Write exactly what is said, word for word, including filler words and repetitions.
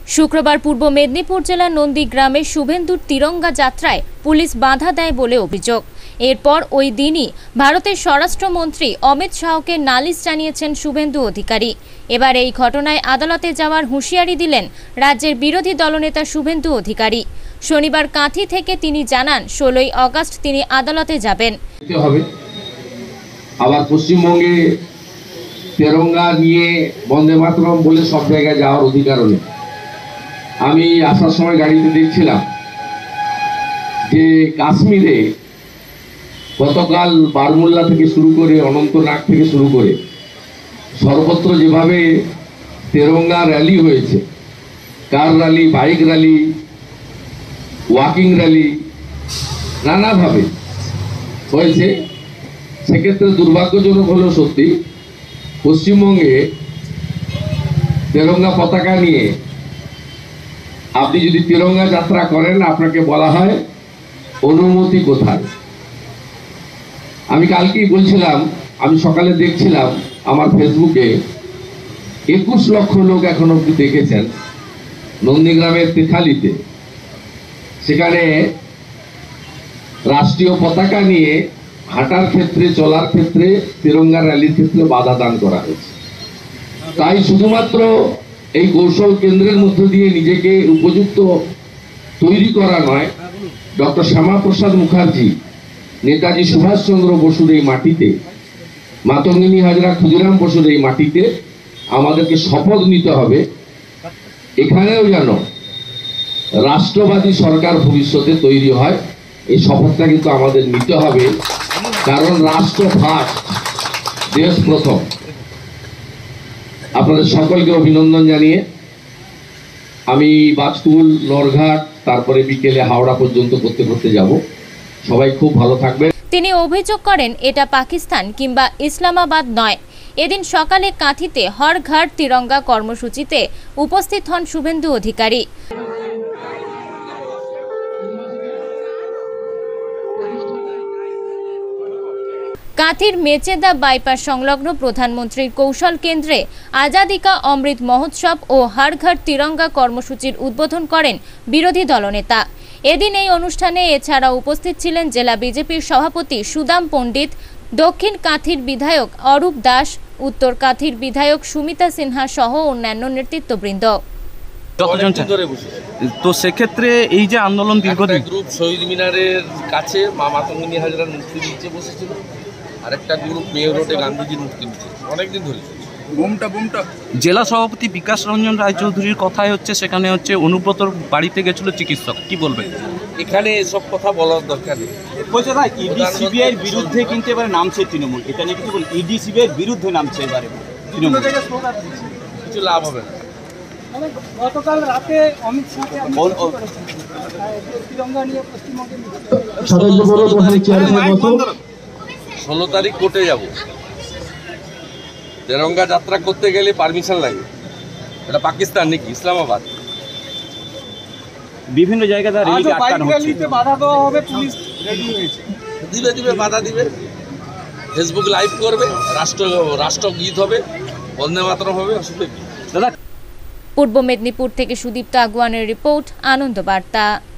শুক্রবার পূর্ব মেদিনীপুর জেলার নন্দীগ্রামে শুভেন্দুর তিরঙ্গা যাত্রায় পুলিশ বাধা দেয় বলে অভিযোগ। এরপর ওই দিনই ভারতের স্বরাষ্ট্রমন্ত্রী অমিত শাহকে নালিশ জানিয়েছেন শুভেন্দু অধিকারী। এবার এই ঘটনায় আদালতে যাওয়ার হুঁশিয়ারি দিলেন রাজ্যের বিরোধী দলনেতা শুভেন্দু অধিকারী। শনিবার কাঁথি থেকে তিনি জানান ষোলোই আগস্ট তিনি আদালতে যাবেন। আবার পশ্চিমবঙ্গে তিরঙ্গা নিয়ে বন্দে মাতরম বলে সব জায়গায় যাওয়ার অধিকার নেই। আমি আসার সময় গাড়িতে দেখছিলাম যে কাশ্মীরে গতকাল বারমুল্লা থেকে শুরু করে অনন্তনাগ থেকে শুরু করে সর্বত্র যেভাবে তিরঙ্গা র্যালি হয়েছে, car rally, bike rally, walking rally, নানাভাবে হয়েছে, সেক্ষেত্রে দুর্ভাগ্যজনক হলেও সত্যি পশ্চিমবঙ্গে তিরঙ্গা পতাকা নিয়ে আপনি যদি তিরঙ্গা যাত্রা করেন আপনাকে বলা হয় অনুমতি কোথায়। আমি কালকেই বলছিলাম, আমি সকালে দেখছিলাম আমার ফেসবুকে একুশ লক্ষ লোক এখন অব্দি দেখেছেন নন্দীগ্রামের তেথালিতে। সেখানে রাষ্ট্রীয় পতাকা নিয়ে হাঁটার ক্ষেত্রে, চলার ক্ষেত্রে, তিরঙ্গা র্যালির ক্ষেত্রে বাধা দান করা হয়েছে। তাই শুধুমাত্র এই কৌশল কেন্দ্রের মধ্য দিয়ে নিজেকে উপযুক্ত তৈরি করা নয়, ডক্টর শ্যামাপ্রসাদ মুখার্জি, নেতাজি সুভাষচন্দ্র বসুর এই মাটিতে, মাতঙ্গিনী হাজরা, ক্ষুদিরাম বসুর এই মাটিতে আমাদেরকে শপথ নিতে হবে এখানেও যেন রাষ্ট্রবাদী সরকার ভবিষ্যতে তৈরি হয়। এই শপথটা কিন্তু আমাদের নিতে হবে, কারণ রাষ্ট্র ফার্স্ট, দেশ প্রথম। আপনাদের সকলকে অভিনন্দন জানিয়ে আমি বাজকুল, নরঘাট, তারপরে বিকেলে হাওড়া পর্যন্ত করতে করতে যাব। সবাই খুব ভালো থাকবেন। তিনি অভিযোগ করেন এটা পাকিস্তান কিংবা ইসলামাবাদ নয়। এদিন সকালে কাঁথিতে হর ঘর তিরঙ্গা কর্মসূচিতে উপস্থিত হন শুভেন্দু অধিকারী। কাঁথির মেচেদা বাইপাস সংলগ্ন প্রধানমন্ত্রীর কৌশল কেন্দ্রে আজাদি কা অমৃত মহোৎসব ও হর ঘর তিরঙ্গা কর্মসূচির উদ্বোধন করেন বিরোধী দলনেতা। এদিন এই অনুষ্ঠানে এছাড়া উপস্থিত ছিলেন জেলা বিজেপির সভাপতি সুদাম পণ্ডিত, দক্ষিণ কাঁথির বিধায়ক অরূপ দাস, উত্তর কাঁথির বিধায়ক সুমিতা সিনহা সহ অন্যান্য নেতৃত্ববৃন্দ। তো সেক্ষেত্রে এই যে আন্দোলন দীর্ঘদিন, গ্রুপ শহীদ মিনারের কাছে মা মাতঙ্গিনী হাজরার মূর্তি নিচে বসেছিল, আরেকটা গ্রুপ মেয়র রোডে গান্ধীজির মূর্তি নিচে অনেকদিন ধরে। জেলা সভাপতি বিকাশ রঞ্জন রায়চৌধুরীর কথাই হচ্ছে সেখানে হচ্ছে অনুব্রতর বাড়িতে গেছিল চিকিৎসক, কি বলবেন? এখানে এসব কথা বলার দরকার নেই। বলছে না ইডি সিবিআই এর বিরুদ্ধে কিন্তু এবারে নামছে তৃণমূল, এটা নিয়ে কিছু বলুন। ইডি সিবিআই এর বিরুদ্ধে নামছে এবারে তৃণমূল, কিছু লাভ হবে না। গতকাল রাতে অমিত শাহকে তিরঙ্গা নিয়ে পশ্চিমবঙ্গে ষোলো তারিখ কোর্টে যাব। তিরঙ্গা যাত্রা করতে গেলে পারমিশন লাগে। এটা পাকিস্তান নাকি ইসলামাবাদ? বিভিন্ন জায়গায় বাধা দেওয়া হবে, পুলিশ রেডি হয়েছে। দিবে দিবে বাধা দিবে, ফেসবুক লাইভ করবে, রাষ্ট্র রাষ্ট্রগীত হবে, বন্দে মাতরম হবে, অসুবিধা কি? পূর্ব মেদিনীপুর থেকে সুদীপ্ত আগুয়ানের রিপোর্ট, আনন্দ বার্তা।